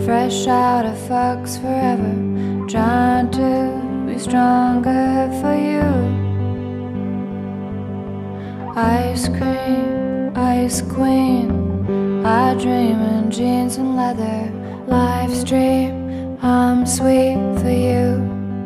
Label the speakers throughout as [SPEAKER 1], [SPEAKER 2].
[SPEAKER 1] fresh out of Fox forever, trying to be stronger for you. Ice cream, ice queen, I dream in jeans and leather. Life's dream, I'm sweet for you.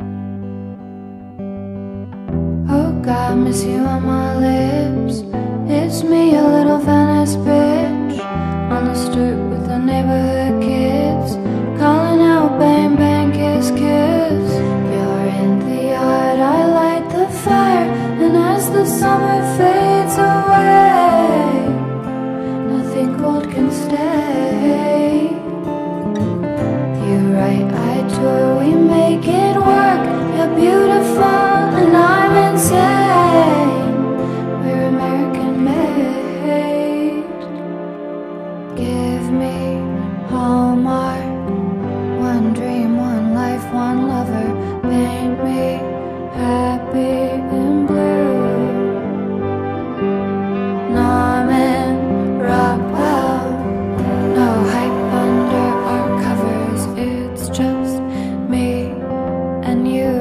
[SPEAKER 1] Oh God, miss you on my lips. It's me, a little Venice bitch, on the stoop with the neighborhood kids, calling out bang bang kiss kiss. You're in the yard, I light the fire, and as the summer fades away, nothing cold can stay. You write, I tour, we make it work. You're beautiful and I'm insane. We're American made. Give me Hallmark, one dream, one life, one lover. Paint me happy and blue. Norman Rockwell, no hype under our covers. It's just me and you.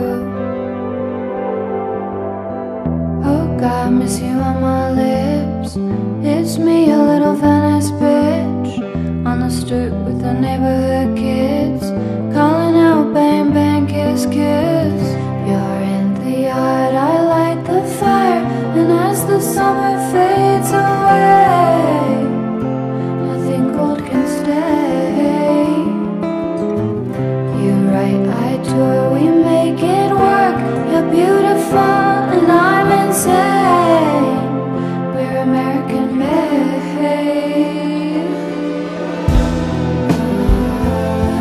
[SPEAKER 1] Oh God, miss you on my lips. It's me, a little Venice bitch, on the stoop with the neighborhood kids, calling out bang bang kiss kiss. You're in the yard, I light the fire, and as the summer fades away, nothing cold can stay. You write, I tour, we make it work. You're beautiful and I'm insane. We're American made.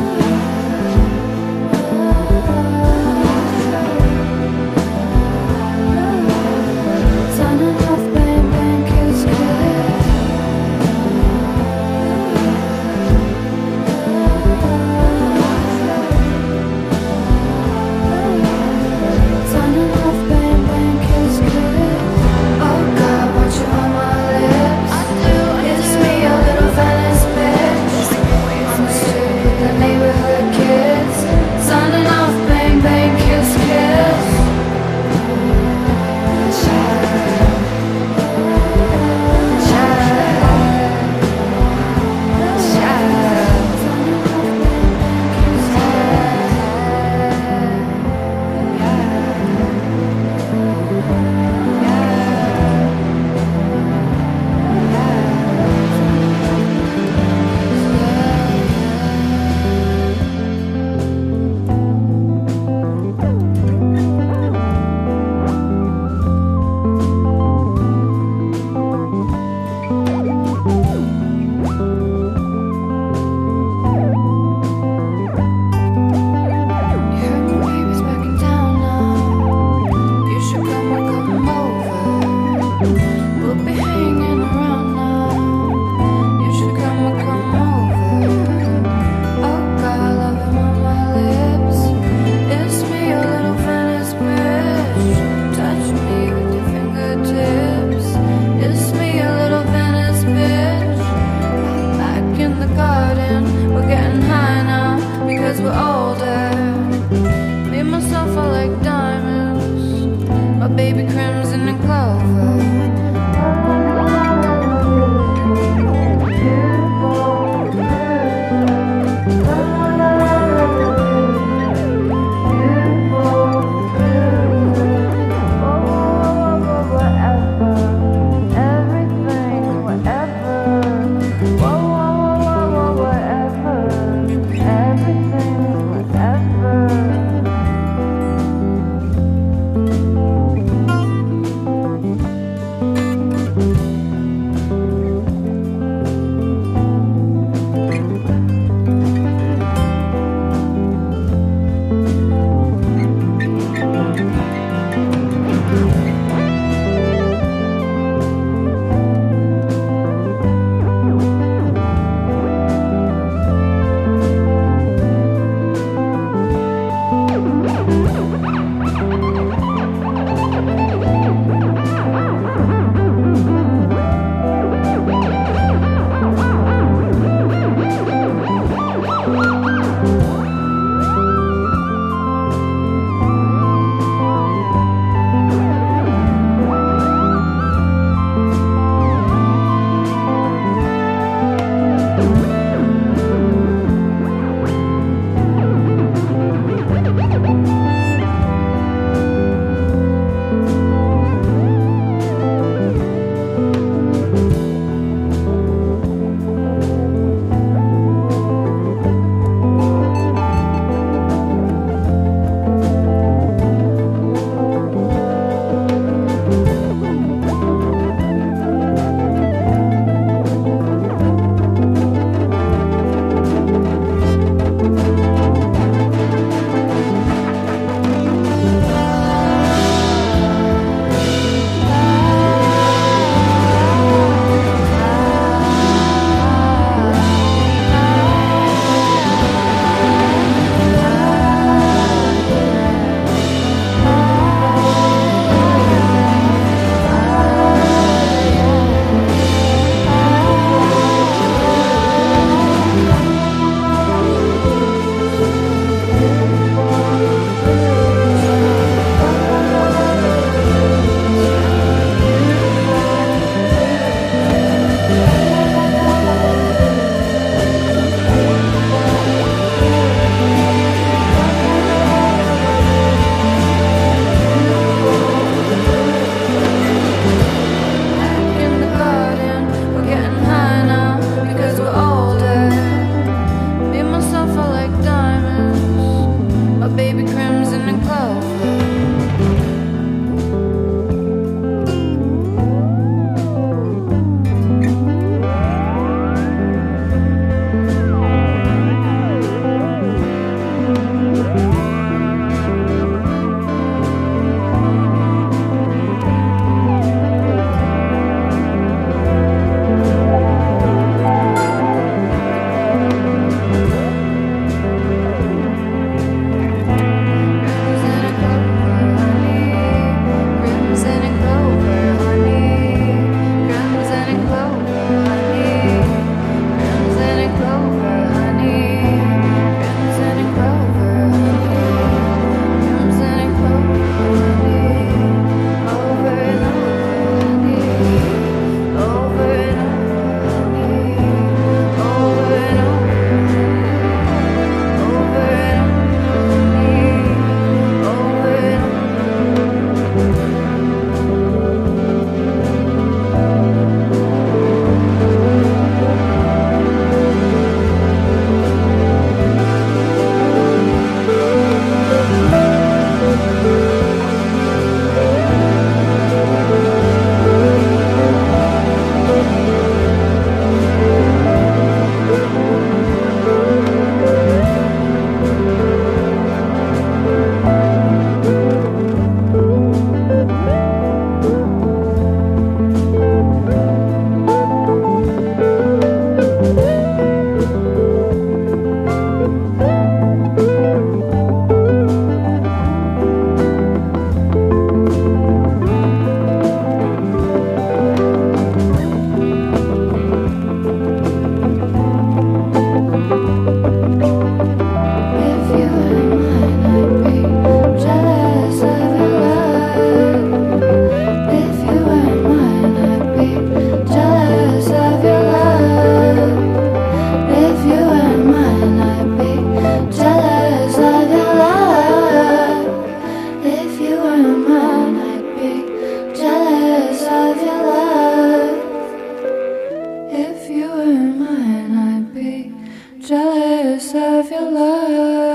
[SPEAKER 1] If you were mine, I'd be jealous of your love.